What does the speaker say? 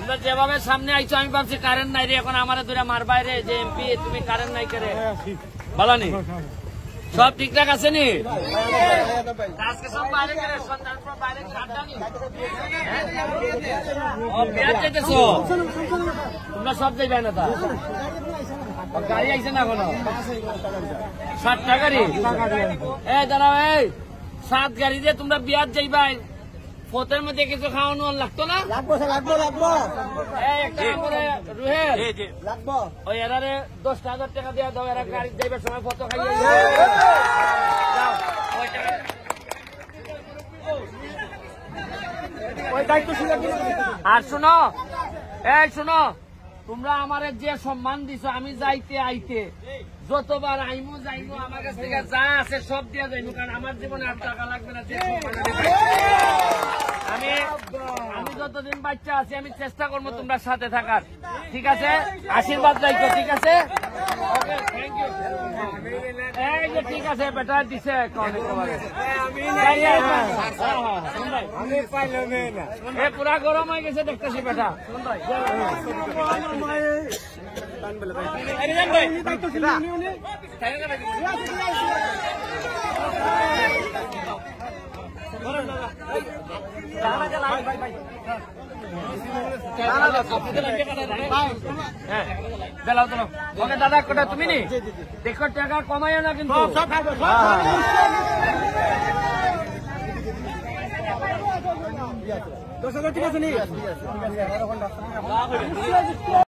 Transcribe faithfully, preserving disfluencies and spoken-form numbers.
তোমরা যেভাবে সামনে আইছো আমি ভাবছি কারেন্ট নাই রে, এখন আমার দুটা মার বাইরে যে এমপি তুমি কারেন্ট নাই করে বলো নি সব ঠিকঠাক আছে নি? আজকে সব বাইরে গেলে সন্ধ্যার পর বাইরে আড্ডা নি? ও বিয়ার যেতেছো তোমরা সব যাইবে না? তা গাড়ি আইছে না এখনো? সাতটা গাড়ি? এই দাঁড়াও, এই সাত গাড়ি দিয়ে তোমরা বিয়ার যাইবাই, পথের মধ্যে কিছু খাওয়ানো লাগতো না? লাগবো লাগবো লাগবো রুহেল লাগবো ওই এরারে দশটা হাজার টাকা দিয়ে দাও, এরা গাড়ি যাইবার সময় ফটো খাইয়ে ওই দায়িত্ব ছিল। আর শুনো, এই শুনো, তোমরা আমার যে সম্মান দিছো আমি যাইতে আইতে যতবার আইমো যাইমো আমার কাছ থেকে যা আছে সব দিয়ে যাইমো, কারণ আমার জীবনে আর টাকা লাগবে না। যে আমি আমি যতদিন বাচ্চা আছি আমি চেষ্টা করবো তোমরা সাথে থাকার, ঠিক আছে? আশীর্বাদ রাখো, ঠিক আছে? Okay, thank you. এই যে ঠিক আছে, বেটা দিছে এ পুরা গরম হয়ে গেছে দেখতেছি বেটা। ওকে দাদা, কোটা তুমি নি দেখো, টাকা কমাইও না কিন্তু। দশ হাজার ঠিক আছে নি?